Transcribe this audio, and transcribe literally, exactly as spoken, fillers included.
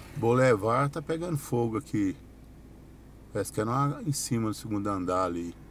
Boulevard tá pegando fogo aqui. Parece que é lá em cima do segundo andar ali.